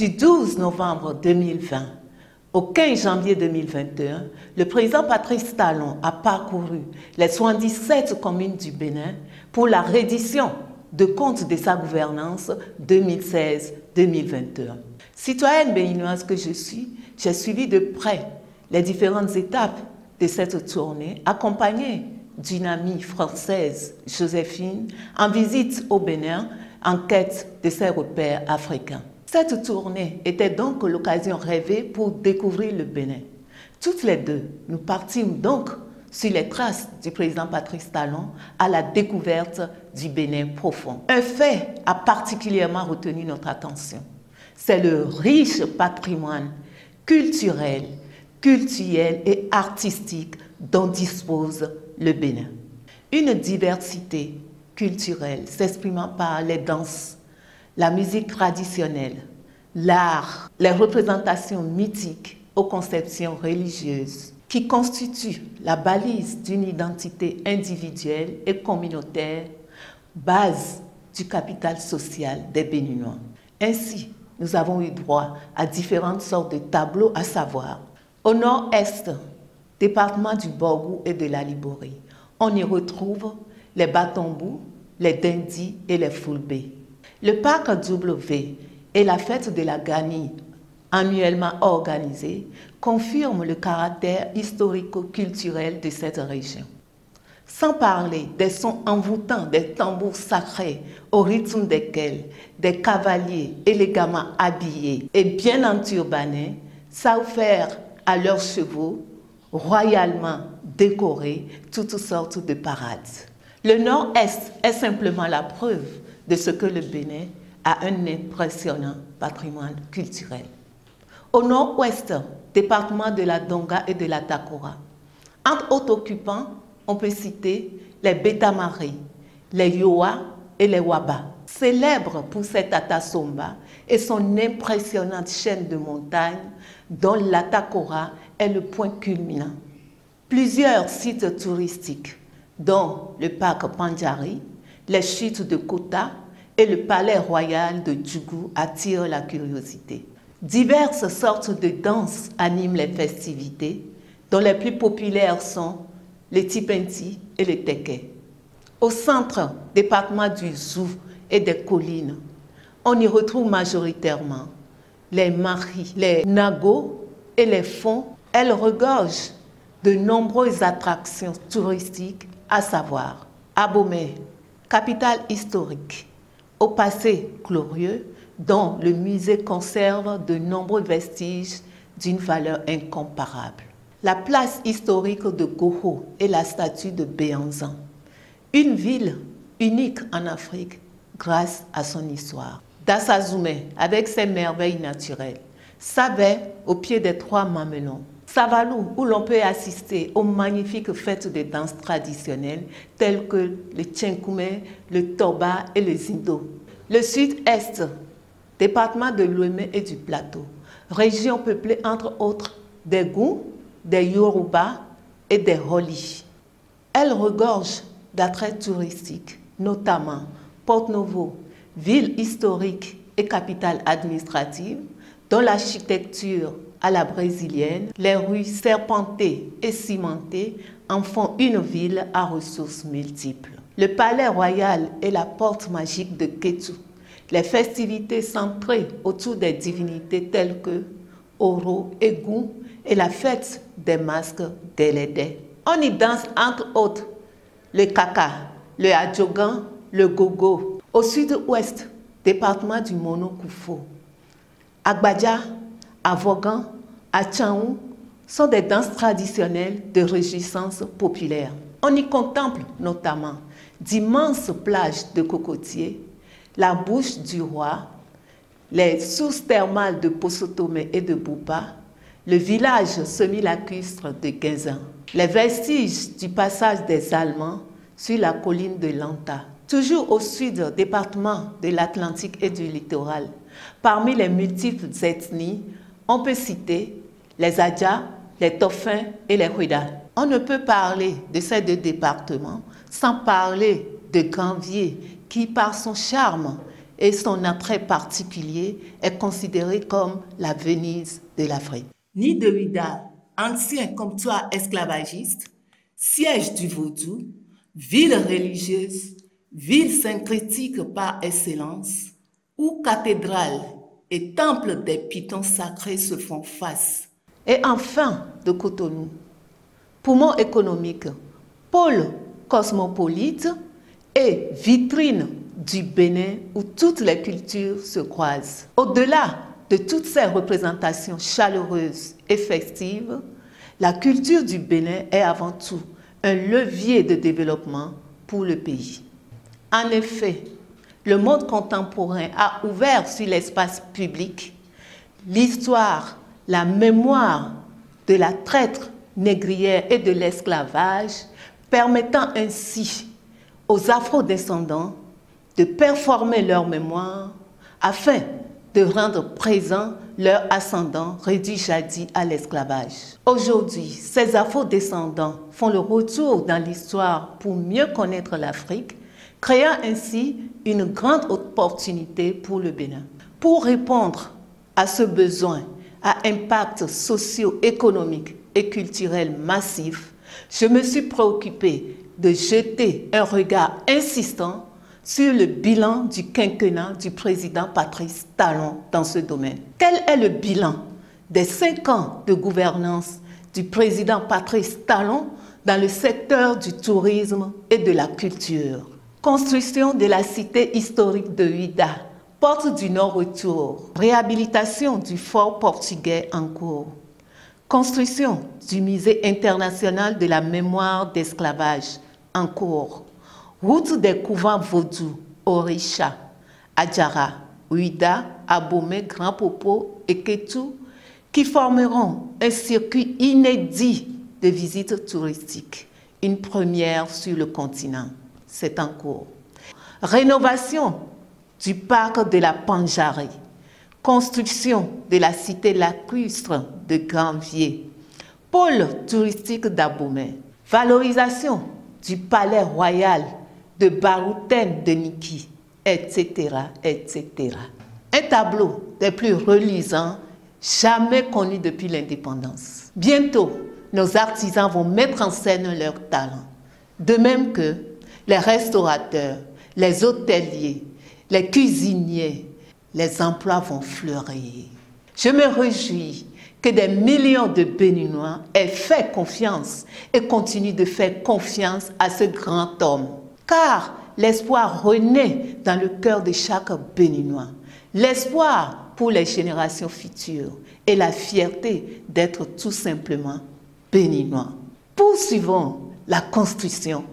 Du 12 novembre 2020 au 15 janvier 2021, le président Patrice Talon a parcouru les 77 communes du Bénin pour la reddition de comptes de sa gouvernance 2016-2021. Citoyenne béninoise que je suis, j'ai suivi de près les différentes étapes de cette tournée, accompagnée d'une amie française, Joséphine, en visite au Bénin en quête de ses repères africains. Cette tournée était donc l'occasion rêvée pour découvrir le Bénin. Toutes les deux, nous partîmes donc sur les traces du président Patrice Talon à la découverte du Bénin profond. Un fait a particulièrement retenu notre attention. C'est le riche patrimoine culturel et artistique dont dispose le Bénin. Une diversité culturelle s'exprimant par les danses, la musique traditionnelle, l'art, les représentations mythiques aux conceptions religieuses qui constituent la balise d'une identité individuelle et communautaire, base du capital social des Béninois. Ainsi, nous avons eu droit à différentes sortes de tableaux, à savoir, au nord-est, département du Borgou et de la Liborie, on y retrouve les Batombou, les Dindi et les Fulbé. Le parc W et la fête de la Gani, annuellement organisée, confirment le caractère historico-culturel de cette région. Sans parler des sons envoûtants des tambours sacrés au rythme desquels des cavaliers élégamment habillés et bien enturbanés s'offrent à leurs chevaux royalement décorés toutes sortes de parades. Le nord-est est simplement la preuve de ce que le Bénin a un impressionnant patrimoine culturel. Au nord-ouest, département de la Donga et de la Takora. Entre autres occupants, on peut citer les Bétamari, les Yoa et les Waba. Célèbres pour cet Atasomba et son impressionnante chaîne de montagnes dont la Takora est le point culminant. Plusieurs sites touristiques, dont le parc Pandjari, les chutes de Kota et le palais royal de Djougou attirent la curiosité. Diverses sortes de danses animent les festivités, dont les plus populaires sont les Tipenti et les Teke. Au centre, département du Zou et des collines, on y retrouve majoritairement les Maris, les Nagos et les Fonds. Elles regorgent de nombreuses attractions touristiques, à savoir Abomey, capitale historique, au passé glorieux, dont le musée conserve de nombreux vestiges d'une valeur incomparable. La place historique de Goho et la statue de Béanzan, une ville unique en Afrique grâce à son histoire. Dassazoumé, avec ses merveilles naturelles. Sabé, au pied des trois mamelons. Savalou, où l'on peut assister aux magnifiques fêtes de danse traditionnelles telles que le Tchenkoumé, le Toba et le Zindo. Le sud-est, département de l'Ouémé et du Plateau, région peuplée entre autres des Gou, des Yoruba et des Holi. Elle regorge d'attraits touristiques, notamment Porto-Novo, ville historique et capitale administrative, dont l'architecture à la brésilienne, les rues serpentées et cimentées en font une ville à ressources multiples. Le palais royal est la porte magique de Kétou. Les festivités centrées autour des divinités telles que Oro et Gou et la fête des masques d'Elédé. On y danse entre autres le Kaka, le Adjogan, le Gogo. Au sud-ouest, département du Mono-Koufou, Agbadja, Avogan, Atchaou sont des danses traditionnelles de réjouissance populaire. On y contemple notamment d'immenses plages de cocotiers, la bouche du roi, les sources thermales de Possotomé et de Boupa, le village semi-lacustre de Guinzan, les vestiges du passage des Allemands sur la colline de Lanta. Toujours au sud, département de l'Atlantique et du littoral, parmi les multiples ethnies, on peut citer les Adja, les Tofins et les Huida. On ne peut parler de ces deux départements sans parler de Granvier, qui par son charme et son attrait particulier est considéré comme la Venise de l'Afrique. Nid de Ouidah, ancien comptoir esclavagiste, siège du vaudou, ville religieuse, ville syncrétique par excellence, où cathédrales et temples des pythons sacrés se font face. Et enfin, de Cotonou, poumon économique, pôle cosmopolite et vitrine du Bénin où toutes les cultures se croisent. Au-delà de toutes ces représentations chaleureuses et festives, la culture du Bénin est avant tout un levier de développement pour le pays. En effet, le monde contemporain a ouvert sur l'espace public l'histoire, la mémoire de la traite négrière et de l'esclavage, permettant ainsi aux afro-descendants de performer leur mémoire afin de rendre présent leur ascendant réduit jadis à l'esclavage. Aujourd'hui, ces afro-descendants font le retour dans l'histoire pour mieux connaître l'Afrique, créant ainsi une grande opportunité pour le Bénin. Pour répondre à ce besoin à impact socio-économique et culturel massif, je me suis préoccupée de jeter un regard insistant sur le bilan du quinquennat du président Patrice Talon dans ce domaine. Quel est le bilan des 5 ans de gouvernance du président Patrice Talon dans le secteur du tourisme et de la culture? Construction de la cité historique de Ouidah, porte du Nord-Retour, réhabilitation du fort portugais en cours, construction du musée international de la mémoire d'esclavage en cours, route des couvents vaudous, Orisha, Adjara, Ouidah, Abomey, Grand Popo et Kétou, qui formeront un circuit inédit de visites touristiques, une première sur le continent. C'est en cours. Rénovation du parc de la Panjaré, construction de la cité lacustre de Granvier, pôle touristique d'Abomey, valorisation du palais royal de Barouten de Niki, etc., etc. Un tableau des plus reluisants jamais connu depuis l'indépendance. Bientôt, nos artisans vont mettre en scène leurs talents, de même que les restaurateurs, les hôteliers, les cuisiniers, les emplois vont fleurir. Je me réjouis que des millions de Béninois aient fait confiance et continuent de faire confiance à ce grand homme. Car l'espoir renaît dans le cœur de chaque Béninois. L'espoir pour les générations futures et la fierté d'être tout simplement Béninois. Poursuivons la construction